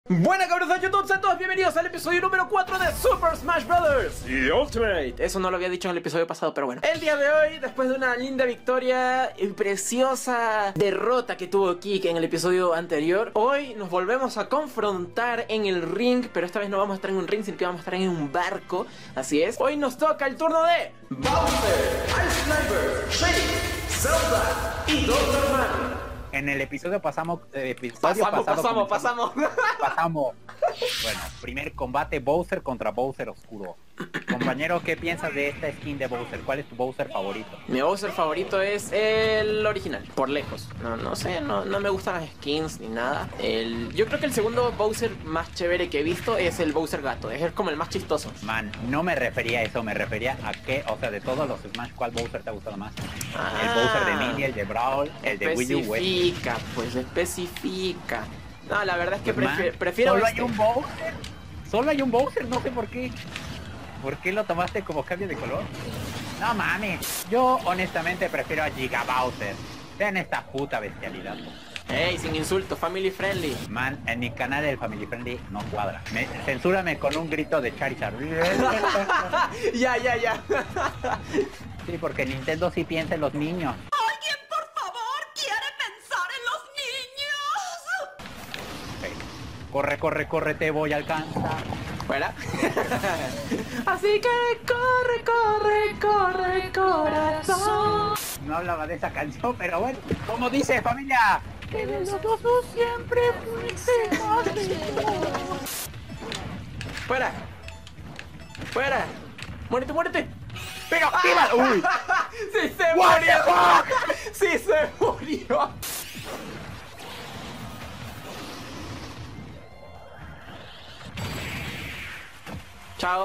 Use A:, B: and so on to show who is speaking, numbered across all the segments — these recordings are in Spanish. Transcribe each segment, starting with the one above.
A: Buenas cabros de YouTube, sean todos bienvenidos al episodio número 4 de Super Smash Bros. y Ultimate. Eso no lo había dicho en el episodio pasado, pero bueno. El día de hoy, después de una linda victoria y preciosa derrota que tuvo Kik en el episodio anterior, hoy nos volvemos a confrontar en el ring, pero esta vez no vamos a estar en un ring, sino que vamos a estar en un barco. Así es. Hoy nos toca el turno de Bowser, Ice Climbers, Shake, Zelda y Dr. Mario.
B: En el episodio pasamos.
A: Pasamos.
B: Bueno, primer combate Bowser contra Bowser Oscuro. Compañero, ¿qué piensas de esta skin de Bowser? ¿Cuál es tu Bowser favorito?
A: Mi Bowser favorito es el original, por lejos. No sé, no me gustan las skins ni nada. Yo creo que el segundo Bowser más chévere que he visto es el Bowser gato. Es como el más chistoso.
B: Man, no me refería a eso, me refería a que, o sea, de todos los Smash, ¿cuál Bowser te ha gustado más? El Bowser de Mini, el de Brawl, el de Wii U.
A: Especifica. No, la verdad es que prefiero
B: ¿Solo hay un Bowser? ¿Solo hay un Bowser? No sé por qué. ¿Por qué lo tomaste como cambio de color? No mames. Yo honestamente prefiero a Giga Bowser. Vean esta puta bestialidad.
A: Ey, sin insulto, family friendly.
B: Man, en mi canal el family friendly no cuadra. Censúrame con un grito de Charizard.
A: Ya.
B: Sí, porque Nintendo sí piensa en los niños.
C: ¿Alguien, por favor, quiere pensar en los niños?
B: Hey. Corre, te voy a alcanzar.
A: Fuera. Así que corre, corazón.
B: No hablaba de esa canción, pero bueno. ¿Cómo dice, familia? Que de los dos siempre fuimos amigos.
A: Fuera. Muérete.
B: Pero activa. Uy.
A: Sí se murió. Sí se murió. Chao.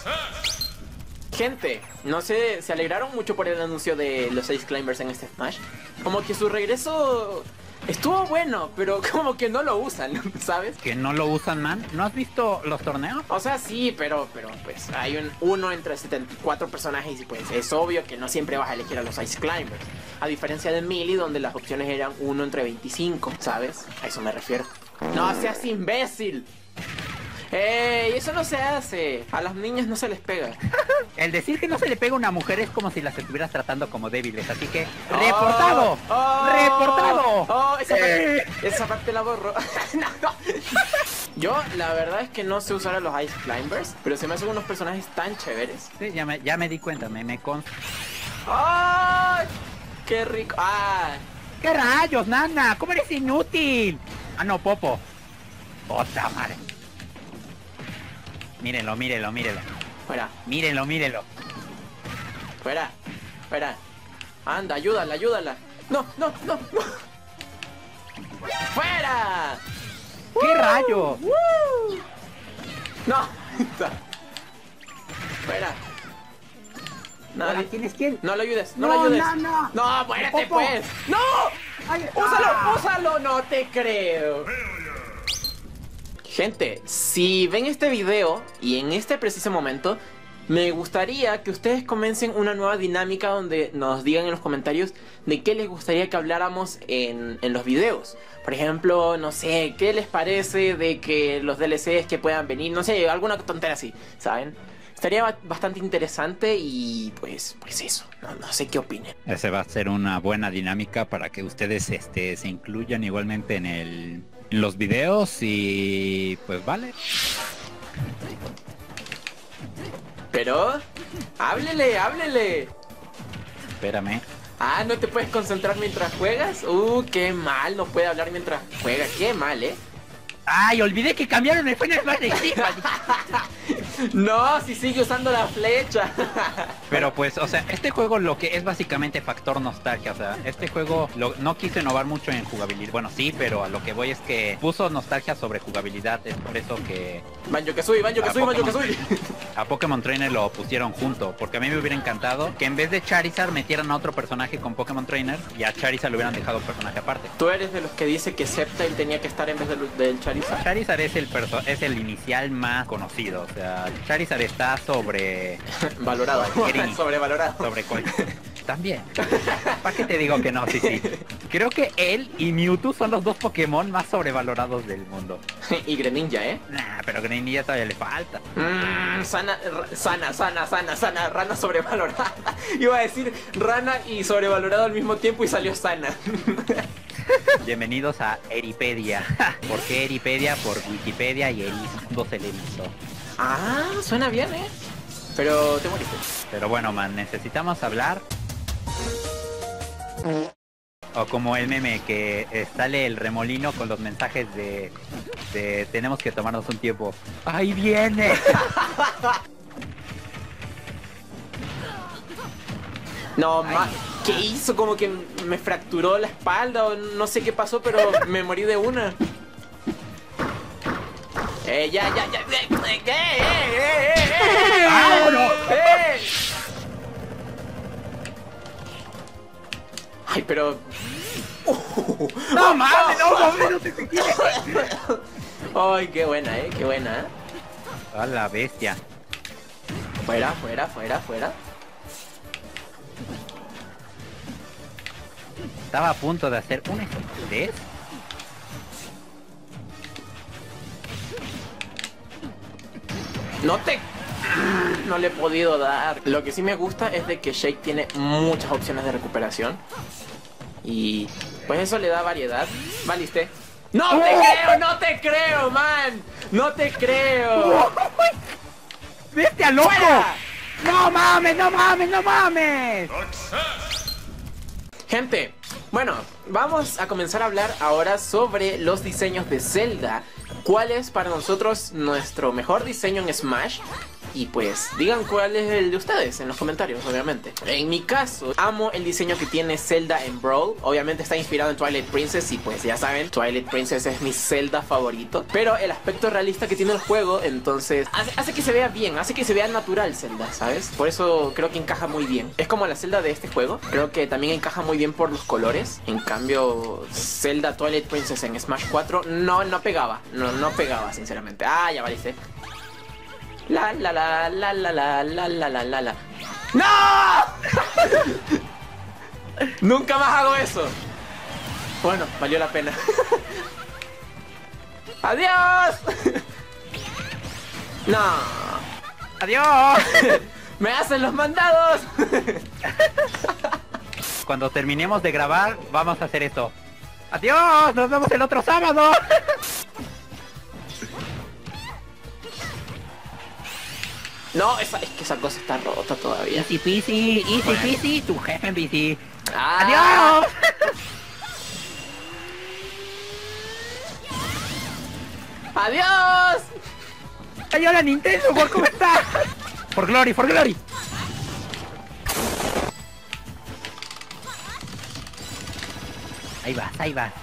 A: Gente, no sé, se alegraron mucho por el anuncio de los Ice Climbers en este Smash. Como que su regreso estuvo bueno, pero como que no lo usan, ¿sabes?
B: ¿Que no lo usan, man? ¿No has visto los torneos?
A: O sea, sí, pero pues hay uno entre 74 personajes y pues es obvio que no siempre vas a elegir a los Ice Climbers. A diferencia de Melee, donde las opciones eran uno entre 25, ¿sabes? A eso me refiero. ¡No seas imbécil! ¡Ey! Eso no se hace. A las niñas no se les pega.
B: El decir que no se le pega a una mujer es como si las estuvieras tratando como débiles. Así que, ¡reportado! ¡Reportado!
A: Esa parte la borro. No. Yo, la verdad es que no sé usar a los Ice Climbers, pero se me hacen unos personajes tan chéveres.
B: Sí, ya me di cuenta, me consta.
A: ¡Ay! ¡Qué rico! ¡Ah!
B: ¿Qué rayos, nana? ¿Cómo eres inútil? Ah, no, Popo. ¡Otra madre! Mírenlo.
A: Fuera.
B: Mírenlo.
A: Fuera. Anda, ayúdala. No. ¡Fuera!
B: ¿Qué rayos?
A: No. Fuera.
B: Nadie. ¿Quién es quién?
A: No lo ayudes.
B: No,
A: Muérete
B: Popo.
A: pues. ¡No!
B: Ay,
A: Úsalo, no te creo. Gente, si ven este video y en este preciso momento, me gustaría que ustedes comiencen una nueva dinámica donde nos digan en los comentarios de qué les gustaría que habláramos en los videos. Por ejemplo, no sé, ¿qué les parece de que los DLCs que puedan venir? No sé, alguna tontera así, ¿saben? Estaría bastante interesante y pues eso, no sé qué opinen.
B: Ese va a ser una buena dinámica para que ustedes se incluyan igualmente en los videos y pues vale.
A: Pero, háblele.
B: Espérame.
A: Ah, ¿no te puedes concentrar mientras juegas? Qué mal, no puede hablar mientras juega, qué mal,
B: Ay, olvidé que cambiaron el Final Fantasy.
A: No, si sigue usando la flecha.
B: Pero pues, o sea, este juego lo que es básicamente factor nostalgia. O sea, este juego no quiso innovar mucho en jugabilidad. Bueno, sí, pero a lo que voy es que puso nostalgia sobre jugabilidad. Es por eso que...
A: Banjo-Kazooie.
B: A Pokémon Trainer lo pusieron junto. Porque a mí me hubiera encantado que en vez de Charizard metieran a otro personaje con Pokémon Trainer y a Charizard lo hubieran dejado personaje aparte.
A: ¿Tú eres de los que dice que Sceptile tenía que estar en vez del Charizard?
B: Charizard es el inicial más conocido. O sea, Charizard está sobrevalorado.
A: Sobrevalorado.
B: también. ¿Para qué te digo que no? Sí, sí. Creo que él y Mewtwo son los dos Pokémon más sobrevalorados del mundo.
A: Y Greninja, ¿eh?
B: Nah, pero Greninja todavía le falta.
A: Sana, rana sobrevalorada. Iba a decir rana y sobrevalorado al mismo tiempo y salió sana.
B: Bienvenidos a Eripedia. ¿Por qué Eripedia? Por Wikipedia y Eris se le hizo.
A: Ah, suena bien, ¿eh? Pero te moriste.
B: Pero bueno, man, necesitamos hablar. O como el meme que sale el remolino con los mensajes de tenemos que tomarnos un tiempo. ¡Ahí viene!
A: No, ¿qué hizo? Como que me fracturó la espalda o no sé qué pasó, pero me morí de una. Ya.
B: ¡Vámonos!
A: Ay, pero...
B: ¡No mames! ¡No te quieres!
A: Ay, qué buena, qué buena.
B: A la bestia.
A: Fuera.
B: Estaba a punto de hacer una estupidez.
A: No le he podido dar. Lo que sí me gusta es de que Shake tiene muchas opciones de recuperación. Y pues eso le da variedad. Valiste. ¡No te creo, man! ¡No te creo!
B: ¡Bestia loco!
A: ¡Fuera!
B: ¡No mames!
A: Gente, bueno, vamos a comenzar a hablar ahora sobre los diseños de Zelda. ¿Cuál es para nosotros nuestro mejor diseño en Smash? Y pues digan cuál es el de ustedes en los comentarios, obviamente. En mi caso, amo el diseño que tiene Zelda en Brawl. Obviamente está inspirado en Twilight Princess y pues ya saben, Twilight Princess es mi Zelda favorito. Pero el aspecto realista que tiene el juego, entonces hace que se vea bien, hace que se vea natural Zelda, ¿sabes? Por eso creo que encaja muy bien. Es como la Zelda de este juego, creo que también encaja muy bien por los colores. En cambio, Zelda Twilight Princess en Smash 4 no pegaba, no pegaba sinceramente. Ah, ya valiste. La. ¡No! Nunca más hago eso. Bueno, valió la pena. ¡Adiós! No.
B: ¡Adiós!
A: ¡Me hacen los mandados!
B: Cuando terminemos de grabar, vamos a hacer esto. ¡Adiós! ¡Nos vemos el otro sábado!
A: No, es que esa cosa está rota todavía.
B: Easy peasy, tu jefe en bici.
A: ¡Adiós! ¡Adiós!
B: ¡Adiós la Nintendo! ¿Cómo está? For glory! Ahí vas.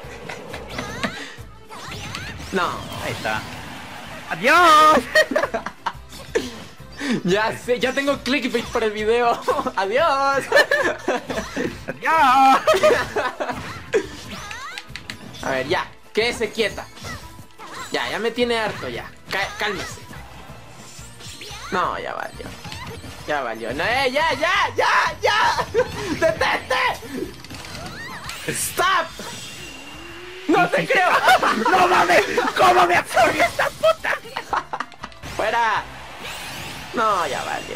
A: No.
B: Ahí está. ¡Adiós!
A: Ya sé, ya tengo clickbait para el video. ¡Adiós!
B: ¡Adiós!
A: A ver, ya, quédese quieta. Ya me tiene harto ya. Cálmese. No, ya valió. No, ya. ¡Detente! ¡Stop! ¡No te creo!
B: ¡No mames! ¿Cómo me absorbió esta puta?
A: ¡Fuera! No, ya valió.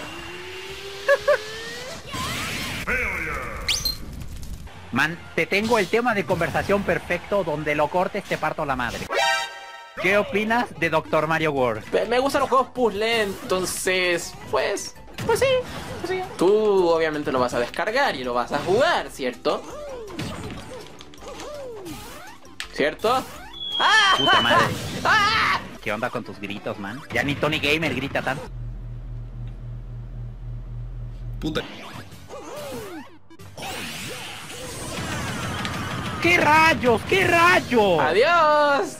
B: Man, te tengo el tema de conversación perfecto donde lo cortes te parto la madre. ¿Qué opinas de Dr. Mario World?
A: Me gustan los juegos puzzle, entonces, pues sí. Tú obviamente lo vas a descargar y lo vas a jugar, ¿cierto? ¿Cierto? ¡Ah!
B: Puta madre.
A: ¡Ah!
B: ¿Qué onda con tus gritos, man? Ya ni Tony Gamer grita tanto.
D: Puta.
B: ¿Qué rayos?
A: ¡Adiós!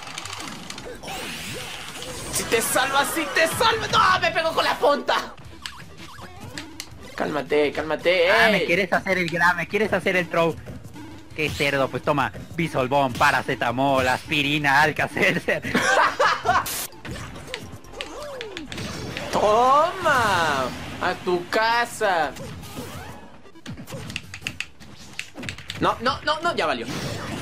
A: Si te salvas. ¡No! ¡Me pegó con la punta! Cálmate.
B: Me quieres hacer el throw. Qué cerdo, pues toma. Bisolbón, paracetamol, aspirina, Alka-Seltzer.
A: ¡Toma! ¡A tu casa! No, no, no, no, ya valió.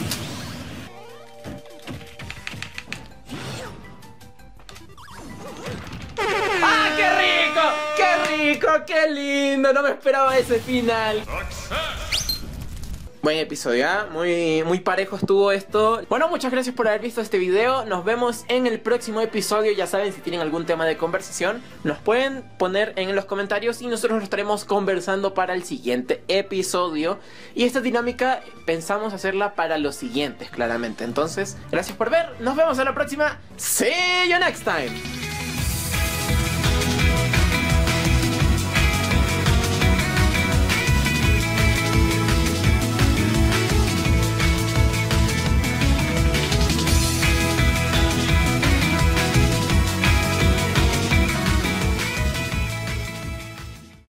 A: ¡Ah, qué rico! ¡Qué rico! ¡Qué lindo! No me esperaba ese final. Buen episodio, ¿eh? Muy parejo estuvo esto. Bueno, muchas gracias por haber visto este video. Nos vemos en el próximo episodio. Ya saben, si tienen algún tema de conversación, nos pueden poner en los comentarios y nosotros lo estaremos conversando para el siguiente episodio. Y esta dinámica pensamos hacerla para los siguientes, claramente. Entonces, gracias por ver. Nos vemos en la próxima. See you next time.